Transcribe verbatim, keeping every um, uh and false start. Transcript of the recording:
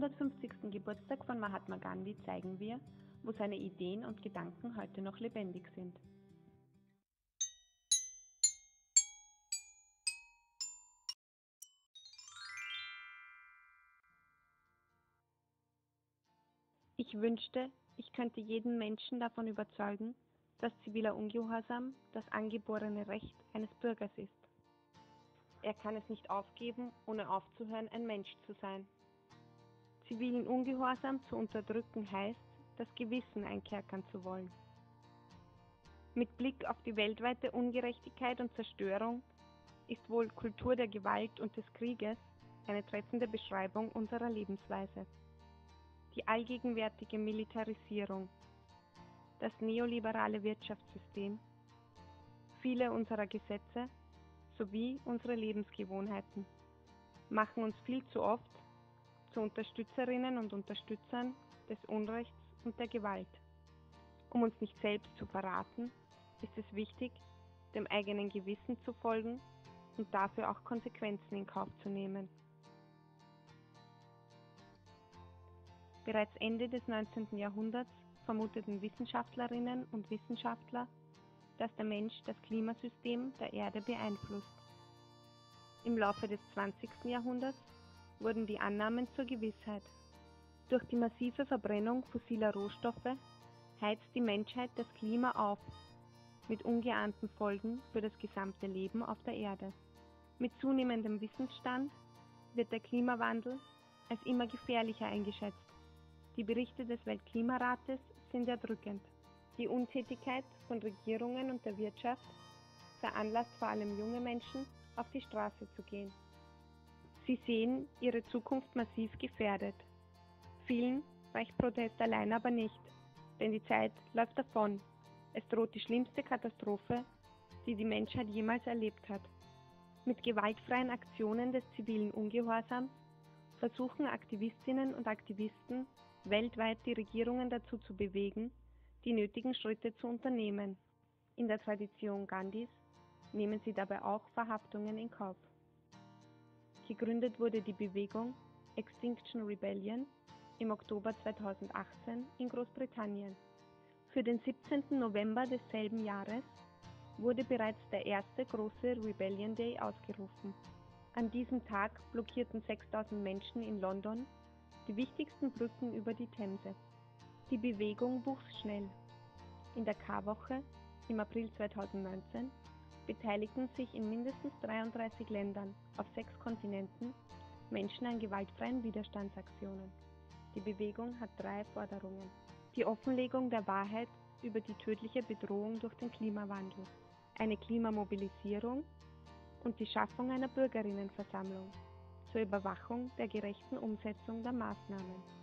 hundertfünfzigsten Geburtstag von Mahatma Gandhi zeigen wir, wo seine Ideen und Gedanken heute noch lebendig sind. Ich wünschte, ich könnte jeden Menschen davon überzeugen, dass ziviler Ungehorsam das angeborene Recht eines Bürgers ist. Er kann es nicht aufgeben, ohne aufzuhören, ein Mensch zu sein. Zivilen Ungehorsam zu unterdrücken heißt, das Gewissen einkerkern zu wollen. Mit Blick auf die weltweite Ungerechtigkeit und Zerstörung ist wohl Kultur der Gewalt und des Krieges eine treffende Beschreibung unserer Lebensweise. Die allgegenwärtige Militarisierung, das neoliberale Wirtschaftssystem, viele unserer Gesetze sowie unsere Lebensgewohnheiten machen uns viel zu oft zu Unterstützerinnen und Unterstützern des Unrechts und der Gewalt. Um uns nicht selbst zu verraten, ist es wichtig, dem eigenen Gewissen zu folgen und dafür auch Konsequenzen in Kauf zu nehmen. Bereits Ende des neunzehnten Jahrhunderts vermuteten Wissenschaftlerinnen und Wissenschaftler, dass der Mensch das Klimasystem der Erde beeinflusst. Im Laufe des zwanzigsten Jahrhunderts wurden die Annahmen zur Gewissheit. Durch die massive Verbrennung fossiler Rohstoffe heizt die Menschheit das Klima auf, mit ungeahnten Folgen für das gesamte Leben auf der Erde. Mit zunehmendem Wissensstand wird der Klimawandel als immer gefährlicher eingeschätzt. Die Berichte des Weltklimarates sind erdrückend. Die Untätigkeit von Regierungen und der Wirtschaft veranlasst vor allem junge Menschen, auf die Straße zu gehen. Sie sehen ihre Zukunft massiv gefährdet. Vielen reicht Protest allein aber nicht, denn die Zeit läuft davon. Es droht die schlimmste Katastrophe, die die Menschheit jemals erlebt hat. Mit gewaltfreien Aktionen des zivilen Ungehorsams versuchen Aktivistinnen und Aktivisten weltweit die Regierungen dazu zu bewegen, die nötigen Schritte zu unternehmen. In der Tradition Gandhis nehmen sie dabei auch Verhaftungen in Kauf. Gegründet wurde die Bewegung Extinction Rebellion im Oktober zweitausendachtzehn in Großbritannien. Für den siebzehnten November desselben Jahres wurde bereits der erste große Rebellion Day ausgerufen. An diesem Tag blockierten sechstausend Menschen in London die wichtigsten Brücken über die Themse. Die Bewegung wuchs schnell. In der Karwoche im April zweitausendneunzehn beteiligten sich in mindestens dreiunddreißig Ländern auf sechs Kontinenten Menschen an gewaltfreien Widerstandsaktionen. Die Bewegung hat drei Forderungen: die Offenlegung der Wahrheit über die tödliche Bedrohung durch den Klimawandel, eine Klimamobilisierung und die Schaffung einer Bürgerinnenversammlung zur Überwachung der gerechten Umsetzung der Maßnahmen.